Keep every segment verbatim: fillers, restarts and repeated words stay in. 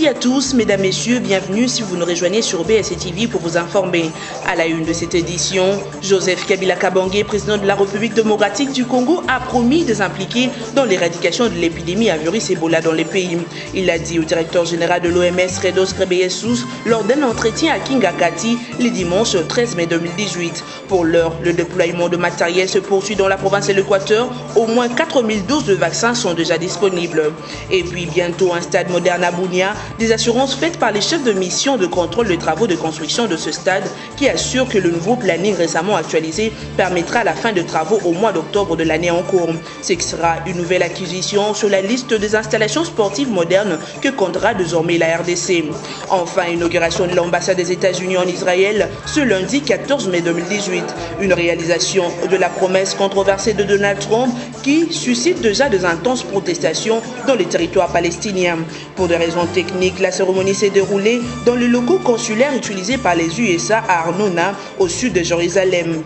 Midi à tous, mesdames, messieurs, bienvenue si vous nous rejoignez sur B S C T V pour vous informer. À la une de cette édition, Joseph Kabila Kabange, président de la République démocratique du Congo, a promis de s'impliquer dans l'éradication de l'épidémie à virus Ebola dans les pays. Il l'a dit au directeur général de l'O M S, Tedros Ghebreyesus, lors d'un entretien à Kingakati le dimanche treize mai deux mille dix-huit. Pour l'heure, le déploiement de matériel se poursuit dans la province de l'Équateur. Au moins quatre mille doses de vaccins sont déjà disponibles. Et puis bientôt un stade moderne à Bunia. Des assurances faites par les chefs de mission de contrôle des travaux de construction de ce stade qui assurent que le nouveau planning récemment actualisé permettra la fin de travaux au mois d'octobre de l'année en cours. Ce sera une nouvelle acquisition sur la liste des installations sportives modernes que comptera désormais la R D C. Enfin, inauguration de l'ambassade des États-Unis en Israël ce lundi quatorze mai deux mille dix-huit. Une réalisation de la promesse controversée de Donald Trump qui suscite déjà des intenses protestations dans les territoires palestiniens. Pour des raisons techniques, la cérémonie s'est déroulée dans le locaux consulaire utilisé par les U S A à Arnona, au sud de Jérusalem.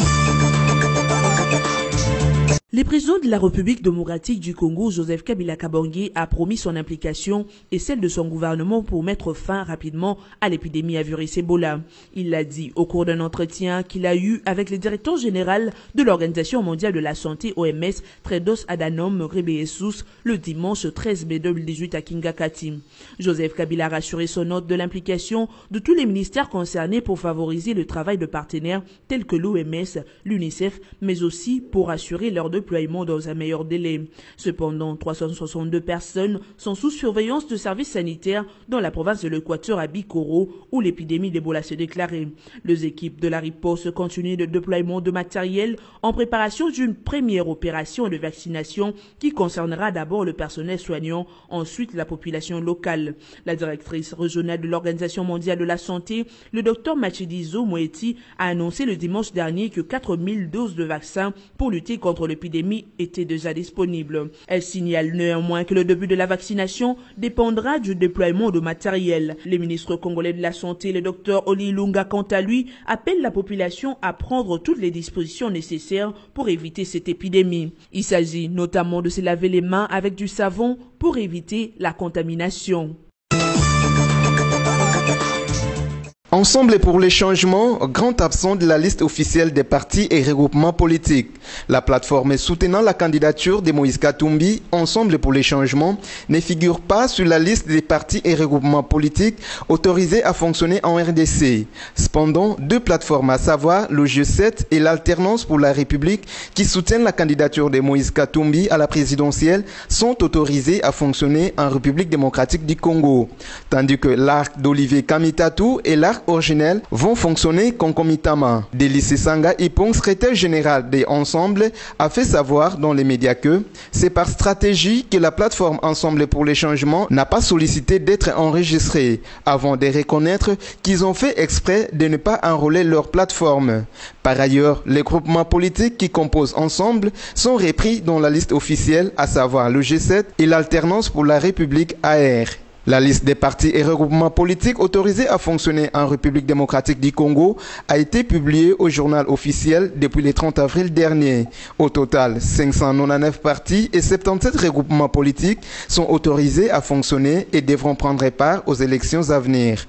Le président de la République démocratique du Congo, Joseph Kabila Kabange, a promis son implication et celle de son gouvernement pour mettre fin rapidement à l'épidémie à virus Ebola. Il l'a dit au cours d'un entretien qu'il a eu avec le directeur général de l'Organisation mondiale de la santé, O M S, Tedros Adhanom Ghebreyesus, le dimanche treize mai deux mille dix-huit à Kingakati. Joseph Kabila a rassuré son hôte de l'implication de tous les ministères concernés pour favoriser le travail de partenaires tels que l'O M S, l'UNICEF, mais aussi pour assurer leur déploiement dans un meilleur délai. Cependant, trois cent soixante-deux personnes sont sous surveillance de services sanitaires dans la province de l'Équateur à Bikoro, où l'épidémie d'Ebola s'est déclarée. Les équipes de la riposte continuent le déploiement de matériel en préparation d'une première opération de vaccination qui concernera d'abord le personnel soignant, ensuite la population locale. La directrice régionale de l'Organisation mondiale de la santé, le docteur Matshidiso Moeti, a annoncé le dimanche dernier que quatre mille doses de vaccins pour lutter contre l'épidémie était déjà disponible. Elle signale néanmoins que le début de la vaccination dépendra du déploiement de matériel. Le ministre congolais de la Santé, le docteur Oli Lunga, quant à lui, appelle la population à prendre toutes les dispositions nécessaires pour éviter cette épidémie. Il s'agit notamment de se laver les mains avec du savon pour éviter la contamination. Ensemble pour les changements, grand absent de la liste officielle des partis et regroupements politiques. La plateforme soutenant la candidature de Moïse Katumbi, Ensemble pour les changements, ne figure pas sur la liste des partis et regroupements politiques autorisés à fonctionner en R D C. Cependant, deux plateformes, à savoir le G sept et l'Alternance pour la République, qui soutiennent la candidature de Moïse Katumbi à la présidentielle, sont autorisées à fonctionner en République démocratique du Congo. Tandis que l'arc d'Olivier Kamitatou et l'arc originels vont fonctionner concomitamment. Délice Sanga Ipong, secrétaire général des Ensemble, a fait savoir dans les médias que c'est par stratégie que la plateforme Ensemble pour les changements n'a pas sollicité d'être enregistrée avant de reconnaître qu'ils ont fait exprès de ne pas enrôler leur plateforme. Par ailleurs, les groupements politiques qui composent Ensemble sont repris dans la liste officielle, à savoir le G sept et l'Alternance pour la République A R. La liste des partis et regroupements politiques autorisés à fonctionner en République démocratique du Congo a été publiée au journal officiel depuis le trente avril dernier. Au total, cinq cent quatre-vingt-dix-neuf partis et soixante-dix-sept regroupements politiques sont autorisés à fonctionner et devront prendre part aux élections à venir.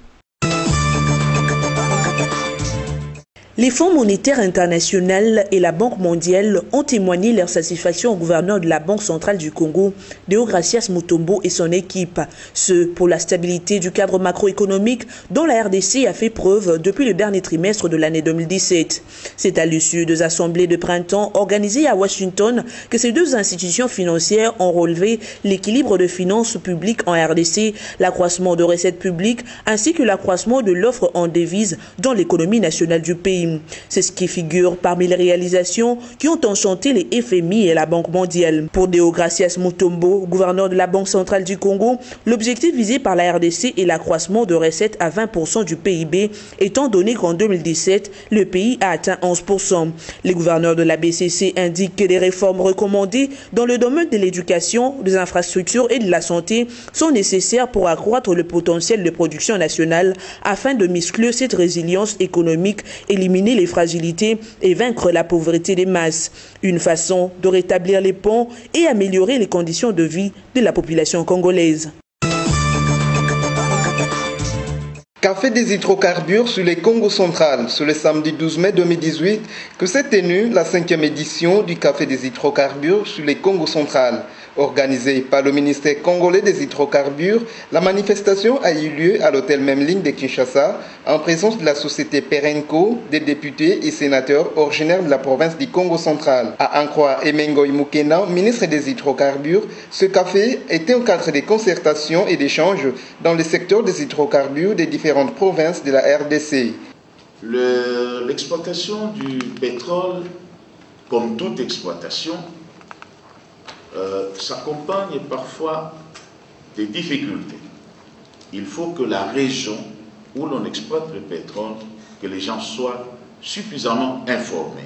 Les Fonds monétaires internationaux et la Banque mondiale ont témoigné leur satisfaction au gouverneur de la Banque centrale du Congo, Deogracias Mutombo et son équipe. Ce pour la stabilité du cadre macroéconomique dont la R D C a fait preuve depuis le dernier trimestre de l'année deux mille dix-sept. C'est à l'issue des assemblées de printemps organisées à Washington que ces deux institutions financières ont relevé l'équilibre de finances publiques en R D C, l'accroissement de recettes publiques ainsi que l'accroissement de l'offre en devises dans l'économie nationale du pays. C'est ce qui figure parmi les réalisations qui ont enchanté les F M I et la Banque mondiale. Pour Deogracias Mutombo, gouverneur de la Banque centrale du Congo, l'objectif visé par la R D C est l'accroissement de recettes à vingt pour cent du P I B, étant donné qu'en deux mille dix-sept, le pays a atteint onze pour cent. Les gouverneurs de la B C C indiquent que les réformes recommandées dans le domaine de l'éducation, des infrastructures et de la santé sont nécessaires pour accroître le potentiel de production nationale afin de muscler cette résilience économique, éliminer les fragilités et vaincre la pauvreté des masses. Une façon de rétablir les ponts et améliorer les conditions de vie de la population congolaise. Café des hydrocarbures sur les Congo central, sur le samedi douze mai deux mille dix-huit, que s'est tenue la cinquième édition du Café des hydrocarbures sur les Congo central. Organisée par le ministère congolais des hydrocarbures, la manifestation a eu lieu à l'hôtel Memling de Kinshasa, en présence de la société Perenco, des députés et sénateurs originaires de la province du Congo central. À en croire Emengo Imukena, ministre des hydrocarbures, ce café était un cadre de concertation et d'échange dans le secteur des hydrocarbures des différentes provinces de la R D C. L'exploitation du pétrole, comme toute exploitation, euh, s'accompagne parfois des difficultés. Il faut que la région où l'on exploite le pétrole, que les gens soient suffisamment informés.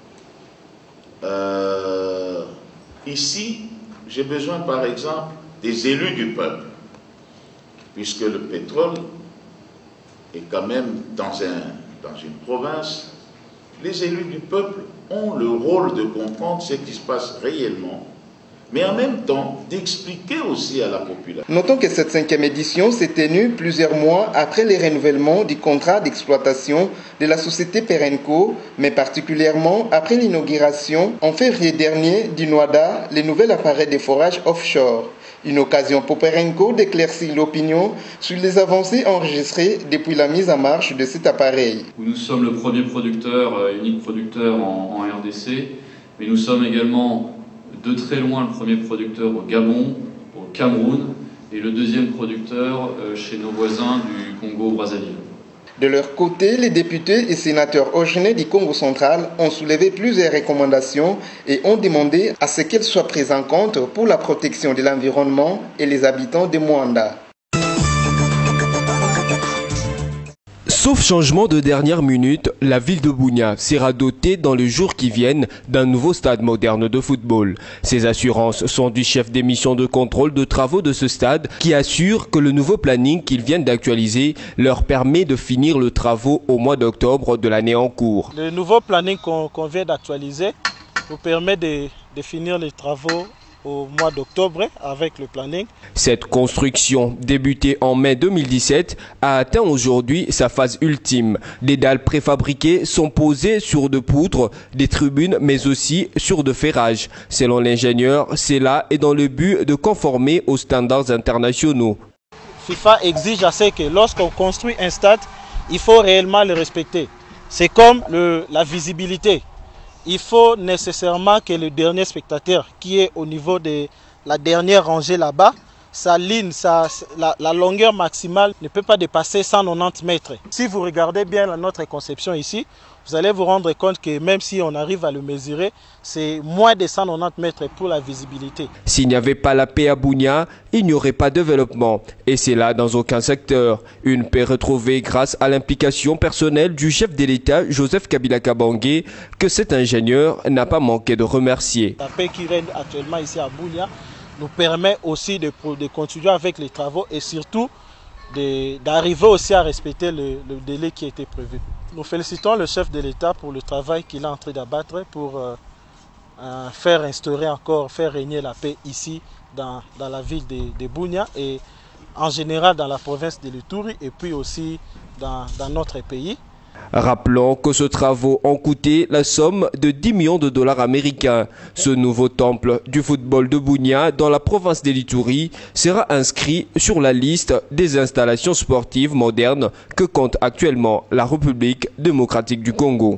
Euh, ici, j'ai besoin par exemple des élus du peuple, puisque le pétrole est quand même dans, un, dans une province. Les élus du peuple ont le rôle de comprendre ce qui se passe réellement, mais en même temps d'expliquer aussi à la population. Notons que cette cinquième édition s'est tenue plusieurs mois après le renouvellement du contrat d'exploitation de la société Perenco, mais particulièrement après l'inauguration en février dernier du Noada, le nouvel appareil de forage offshore. Une occasion pour Perenco d'éclaircir l'opinion sur les avancées enregistrées depuis la mise en marche de cet appareil. Nous sommes le premier producteur, unique producteur en, en R D C, mais nous sommes également de très loin le premier producteur au Gabon, au Cameroun, et le deuxième producteur chez nos voisins du Congo-Brazzaville. De leur côté, les députés et sénateurs originaires du Congo central ont soulevé plusieurs recommandations et ont demandé à ce qu'elles soient prises en compte pour la protection de l'environnement et les habitants de Mwanda. Sauf changement de dernière minute, la ville de Bunia sera dotée dans les jours qui viennent d'un nouveau stade moderne de football. Ces assurances sont du chef des missions de contrôle de travaux de ce stade qui assure que le nouveau planning qu'ils viennent d'actualiser leur permet de finir le travaux au mois d'octobre de l'année en cours. Le nouveau planning qu'on qu'on vient d'actualiser nous permet de, de finir les travaux au mois d'octobre avec le planning. Cette construction, débutée en mai deux mille dix-sept, a atteint aujourd'hui sa phase ultime. Des dalles préfabriquées sont posées sur de poutres, des tribunes, mais aussi sur de ferrages. Selon l'ingénieur, cela est dans le but de conformer aux standards internationaux. FIFA exige assez que lorsqu'on construit un stade, il faut réellement le respecter. C'est comme le, la visibilité. Il faut nécessairement que le dernier spectateur qui est au niveau de la dernière rangée là-bas, sa ligne, sa, la, la longueur maximale ne peut pas dépasser cent quatre-vingt-dix mètres. Si vous regardez bien notre conception ici, vous allez vous rendre compte que même si on arrive à le mesurer, c'est moins de cent quatre-vingt-dix mètres pour la visibilité. S'il n'y avait pas la paix à Bunia, il n'y aurait pas de développement. Et c'est là dans aucun secteur. Une paix retrouvée grâce à l'implication personnelle du chef de l'État, Joseph Kabila Kabange, que cet ingénieur n'a pas manqué de remercier. La paix qui règne actuellement ici à Bunia nous permet aussi de, de continuer avec les travaux et surtout d'arriver aussi à respecter le, le délai qui a été prévu. Nous félicitons le chef de l'État pour le travail qu'il est en train d'abattre pour euh, euh, faire instaurer encore, faire régner la paix ici dans, dans la ville de, de Bunia et en général dans la province de l'Ituri et puis aussi dans, dans notre pays. Rappelons que ces travaux ont coûté la somme de dix millions de dollars américains. Ce nouveau temple du football de Bunia dans la province de l'Ituri sera inscrit sur la liste des installations sportives modernes que compte actuellement la République démocratique du Congo.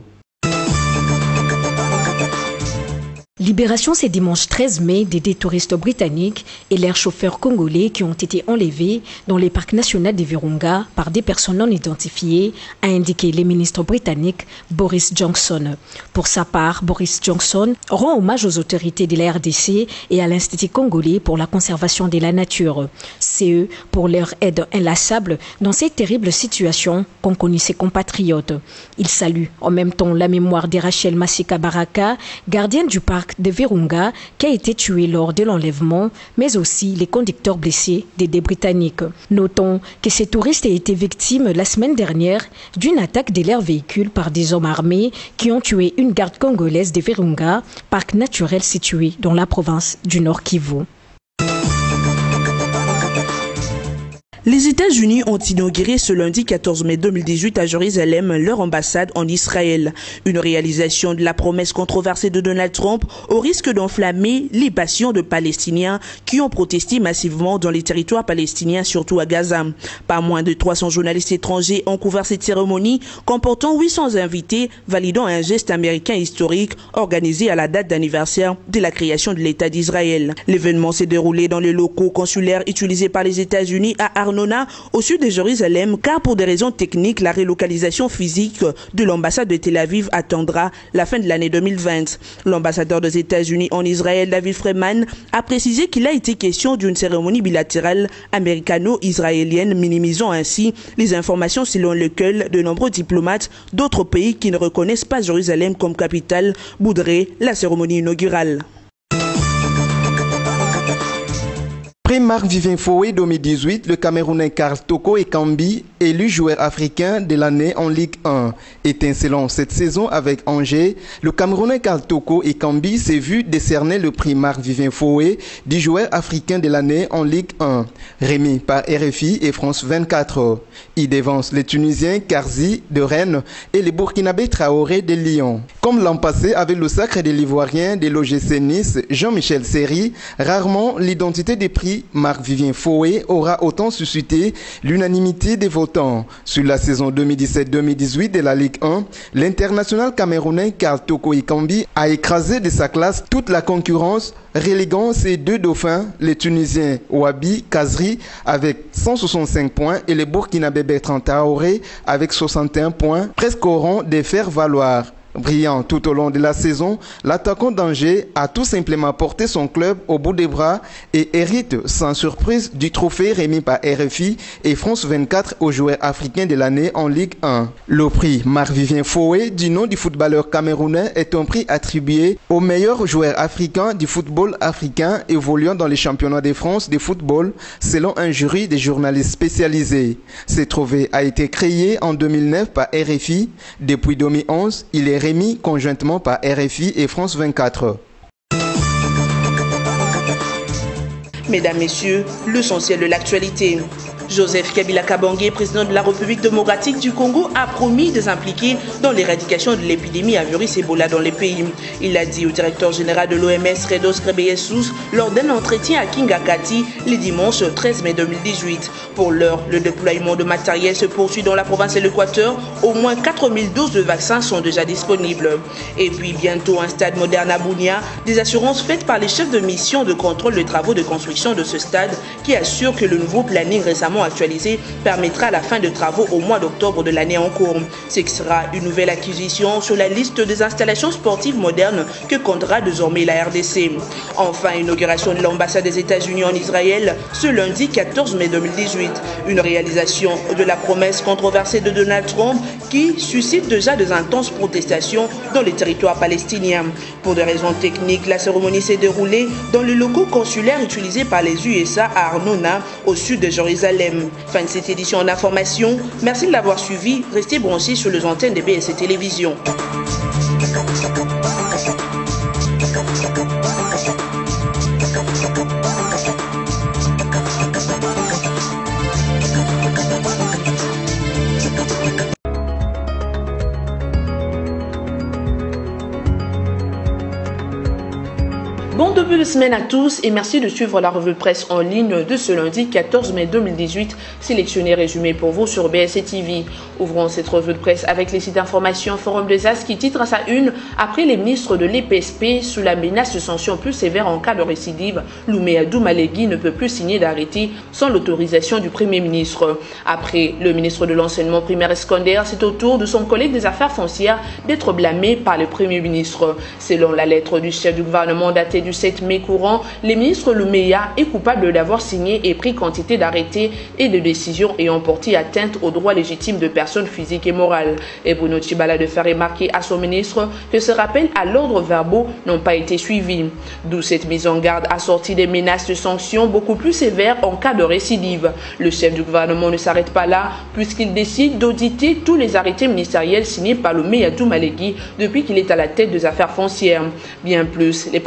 Libération ce dimanche treize mai des deux touristes britanniques et leurs chauffeurs congolais qui ont été enlevés dans le parc national de Virunga par des personnes non identifiées, a indiqué le ministre britannique Boris Johnson. Pour sa part, Boris Johnson rend hommage aux autorités de la R D C et à l'Institut congolais pour la conservation de la nature. C'est eux pour leur aide inlassable dans cette terrible situation qu'ont connue ses compatriotes. Il salue en même temps la mémoire de Rachel Masika Baraka, gardienne du parc de Virunga, qui a été tué lors de l'enlèvement, mais aussi les conducteurs blessés des deux Britanniques. Notons que ces touristes ont été victimes la semaine dernière d'une attaque de leur véhicule par des hommes armés qui ont tué une garde congolaise de Virunga, parc naturel situé dans la province du Nord Kivu. Les États-Unis ont inauguré ce lundi quatorze mai deux mille dix-huit à Jérusalem leur ambassade en Israël. Une réalisation de la promesse controversée de Donald Trump au risque d'enflammer les passions de Palestiniens qui ont protesté massivement dans les territoires palestiniens, surtout à Gaza. Pas moins de trois cents journalistes étrangers ont couvert cette cérémonie, comportant huit cents invités, validant un geste américain historique organisé à la date d'anniversaire de la création de l'État d'Israël. L'événement s'est déroulé dans les locaux consulaires utilisés par les États-Unis à Arnona, au sud de Jérusalem, car pour des raisons techniques, la relocalisation physique de l'ambassade de Tel Aviv attendra la fin de l'année deux mille vingt. L'ambassadeur des États-Unis en Israël, David Freeman, a précisé qu'il a été question d'une cérémonie bilatérale américano-israélienne, minimisant ainsi les informations selon lesquelles de nombreux diplomates d'autres pays qui ne reconnaissent pas Jérusalem comme capitale voudraient la cérémonie inaugurale. Après Marc-Vivien Foé deux mille dix-huit, le Camerounais Karl Toko Ekambi, élu joueur africain de l'année en Ligue un. Étincelant cette saison avec Angers, le Camerounais Karl Toko Ekambi s'est vu décerner le prix Marc-Vivien Foé du joueur africain de l'année en Ligue un, remis par R F I et France vingt-quatre. Il dévance les Tunisiens Karzi de Rennes et les Burkinabés Traoré de Lyon. Comme l'an passé avec le sacre de l'Ivoirien de l'O G C Nice, Jean-Michel Seri, rarement l'identité des prix Marc-Vivien Foé aura autant suscité l'unanimité des votants. Sur la saison deux mille dix-sept deux mille dix-huit de la Ligue un, l'international camerounais Karl Toko Ekambi a écrasé de sa classe toute la concurrence, reléguant ses deux dauphins, les Tunisiens Ouabi Kazri avec cent soixante-cinq points et les Burkinabés Bertrand Traoré avec soixante et un points, presque au rang des faire valoir. Brillant tout au long de la saison, l'attaquant d'Angers a tout simplement porté son club au bout des bras et hérite sans surprise du trophée remis par R F I et France vingt-quatre aux joueurs africains de l'année en Ligue un. Le prix Marc-Vivien Foé du nom du footballeur camerounais est un prix attribué au meilleur joueur africain du football africain évoluant dans les championnats de France de football selon un jury de journalistes spécialisés. Ce trophée a été créé en deux mille neuf par R F I. Depuis deux mille onze, il est remis conjointement par R F I et France vingt-quatre. Mesdames, Messieurs, l'essentiel de l'actualité. Joseph Kabila Kabange, président de la République démocratique du Congo, a promis de s'impliquer dans l'éradication de l'épidémie à virus Ebola dans le pays. Il l'a dit au directeur général de l'O M S, Redos Ghebreyesus, lors d'un entretien à Kingakati le dimanche treize mai deux mille dix-huit. Pour l'heure, le déploiement de matériel se poursuit dans la province de l'Équateur. Au moins quatre mille doses de vaccins sont déjà disponibles. Et puis bientôt un stade moderne à Bunia, des assurances faites par les chefs de mission de contrôle des travaux de construction de ce stade qui assurent que le nouveau planning récemment actualisé permettra la fin de travaux au mois d'octobre de l'année en cours. Ce qui sera une nouvelle acquisition sur la liste des installations sportives modernes que comptera désormais la R D C. Enfin, inauguration de l'ambassade des États-Unis en Israël ce lundi quatorze mai deux mille dix-huit. Une réalisation de la promesse controversée de Donald Trump qui suscite déjà des intenses protestations dans les territoires palestiniens. Pour des raisons techniques, la cérémonie s'est déroulée dans les locaux consulaires utilisés par les U S A à Arnona, au sud de Jérusalem. Fin de cette édition en information. Merci de l'avoir suivi. Restez branchés sur les antennes de B S C Télévision. Bon début de semaine à tous et merci de suivre la revue de presse en ligne de ce lundi quatorze mai deux mille dix-huit, sélectionnée et résumée pour vous sur B S C T V. Ouvrons cette revue de presse avec les sites d'information Forum des As qui titre à sa une après les ministres de l'E P S P sous la menace de sanctions plus sévères en cas de récidive. Louméadou Malégui ne peut plus signer d'arrêté sans l'autorisation du Premier ministre. Après le ministre de l'enseignement primaire et secondaire, c'est au tour de son collègue des affaires foncières d'être blâmé par le Premier ministre. Selon la lettre du chef du gouvernement datée du sept mai courant, le ministre Louméa est coupable d'avoir signé et pris quantité d'arrêtés et de décisions ayant porté atteinte aux droits légitimes de personnes physiques et morales. Et Bruno Tshibala de faire remarquer à son ministre que ces rappels à l'ordre verbaux n'ont pas été suivis. D'où cette mise en garde assortie des menaces de sanctions beaucoup plus sévères en cas de récidive. Le chef du gouvernement ne s'arrête pas là puisqu'il décide d'auditer tous les arrêtés ministériels signés par Louméadou Malégui depuis qu'il est à la tête des affaires foncières. Bien plus, les premiers ministres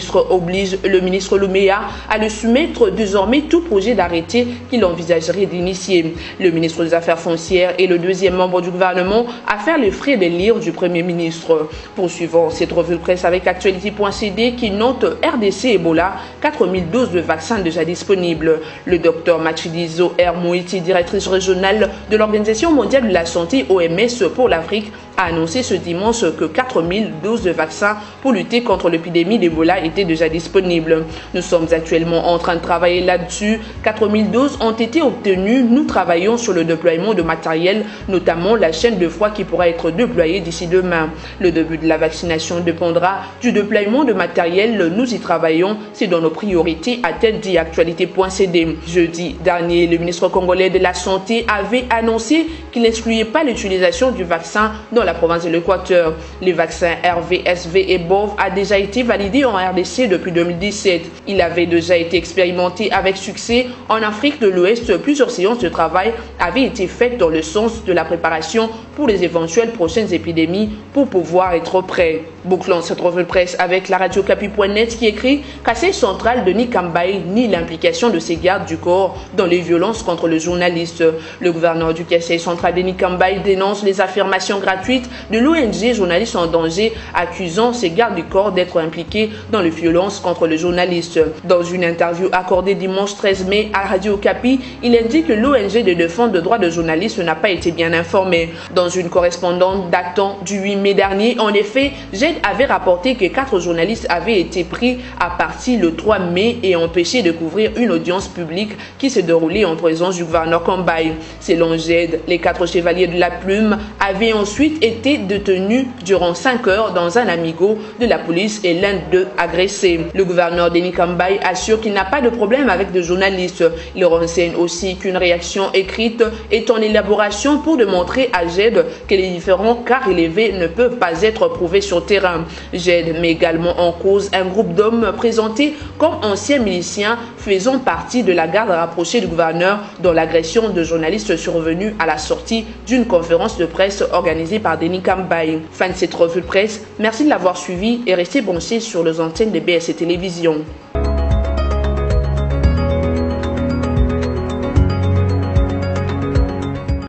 ministre oblige le ministre Louméa à le soumettre désormais tout projet d'arrêté qu'il envisagerait d'initier. Le ministre des Affaires foncières et le deuxième membre du gouvernement à faire les frais des lires du Premier ministre. Poursuivant cette revue de presse avec actualité point c d qui note R D C Ebola, quatre mille doses de vaccins déjà disponibles. Le docteur Matshidiso R. Moiti, directrice régionale de l'Organisation mondiale de la santé O M S pour l'Afrique, a annoncé ce dimanche que quatre mille doses de vaccins pour lutter contre l'épidémie d'Ebola étaient déjà disponibles. Nous sommes actuellement en train de travailler là-dessus. quatre mille doses ont été obtenues. Nous travaillons sur le déploiement de matériel, notamment la chaîne de froid qui pourra être déployée d'ici demain. Le début de la vaccination dépendra du déploiement de matériel. Nous y travaillons. C'est dans nos priorités, a-t-elle dit actualité point c d. Jeudi dernier, le ministre congolais de la Santé avait annoncé qu'il n'excluait pas l'utilisation du vaccin dans la province de l'Équateur. Les vaccins R V S V et B O V a déjà été validé en R D C depuis deux mille dix-sept. Il avait déjà été expérimenté avec succès en Afrique de l'Ouest. Plusieurs séances de travail avaient été faites dans le sens de la préparation pour les éventuelles prochaines épidémies pour pouvoir être prêts. Bouclons cette revue de presse avec la radio Kapi point net qui écrit Kassaï central de Nikambaye nie l'implication de ses gardes du corps dans les violences contre le journaliste. Le gouverneur du Kassaï central de Nikambaye dénonce les affirmations gratuites de l'O N G Journalistes en danger, accusant ses gardes du corps d'être impliqués dans les violences contre le journaliste. Dans une interview accordée dimanche treize mai à Radio Kapi, il indique que l'O N G de défense des droits de journalistes n'a pas été bien informée. Dans une correspondance datant du huit mai dernier, en effet, J E D avait rapporté que quatre journalistes avaient été pris à partir le trois mai et empêchés de couvrir une audience publique qui se déroulait en présence du gouverneur Kambaye. Selon J E D, les quatre chevaliers de la plume avaient ensuite été détenus durant cinq heures dans un amigo de la police et l'un d'eux agressé. Le gouverneur Denis Kambaye assure qu'il n'a pas de problème avec des journalistes. Il renseigne aussi qu'une réaction écrite est en élaboration pour démontrer à J E D que les différents cas relevés ne peuvent pas être prouvés sur terrain. J E D met également en cause un groupe d'hommes présentés comme anciens miliciens faisant partie de la garde rapprochée du gouverneur dont l'agression de journalistes survenue à la sortie d'une conférence de presse organisée par Denis Kambaye. Fin de cette revue de presse. Merci de l'avoir suivi et restez branchés sur les antennes de B S C Télévision.